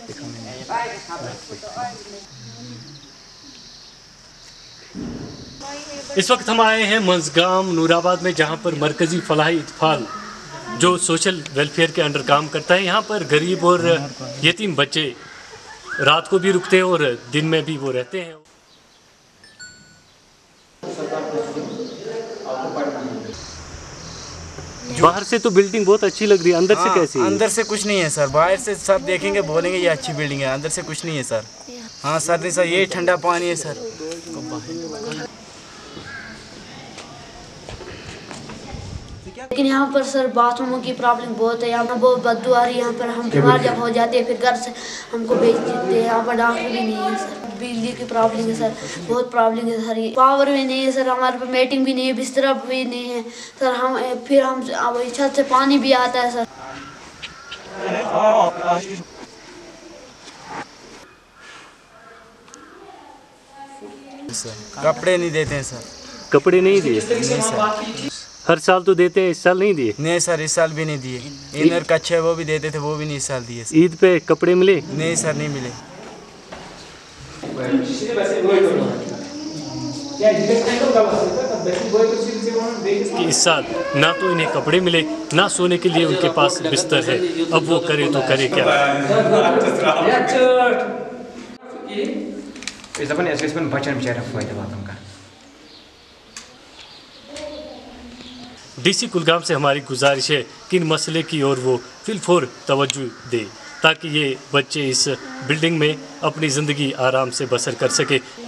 इस वक्त हम आए हैं मंजगाम नूराबाद में, जहां पर मरकजी फलाही इत्फाल जो सोशल वेलफेयर के अंडर काम करता है, यहाँ पर गरीब और यतीम बच्चे रात को भी रुकते हैं और दिन में भी वो रहते हैं। बाहर से तो बिल्डिंग बहुत अच्छी लग रही है, अंदर से कैसी है? अंदर से कुछ नहीं है सर, बाहर से सब देखेंगे बोलेंगे ये अच्छी बिल्डिंग है, अंदर से कुछ नहीं है सर। हाँ सर, नहीं सर, ये ठंडा पानी है सर। लेकिन यहाँ पर सर बाथरूमों की प्रॉब्लम बहुत है, यहाँ पर बहुत बदबू आ रही है, यहाँ पर हम बीमार जब हो जाते हैं फिर घर से हमको भेज देते हैं, यहाँ पर डॉक्टर भी नहीं है सर। बिजली की प्रॉब्लम है सर, बहुत प्रॉब्लम है सर, पावर भी नहीं है सर, हमारे पर मेटिंग भी नहीं है, बिस्तरा भी नहीं है सर। हम छत से पानी भी आता है सर। कपड़े नहीं देते हैं सर। कपड़े नहीं दिए? नहीं सर। हर साल तो देते हैं, इस साल नहीं दिए? नहीं सर, इस साल भी नहीं दिए। इनर कच्चे वो भी देते थे, वो भी नहीं इस साल दिए। ईद पे कपड़े मिले? नहीं सर, नहीं मिले। कि इस साल ना तो इन्हें कपड़े मिले, ना सोने के लिए उनके पास बिस्तर है। अब वो करे तो करे क्या? डीसी कुलगाम से हमारी गुजारिश है कि इन मसले की ओर वो फिलफौर तवज्जो दे, ताकि ये बच्चे इस बिल्डिंग में अपनी ज़िंदगी आराम से बसर कर सके।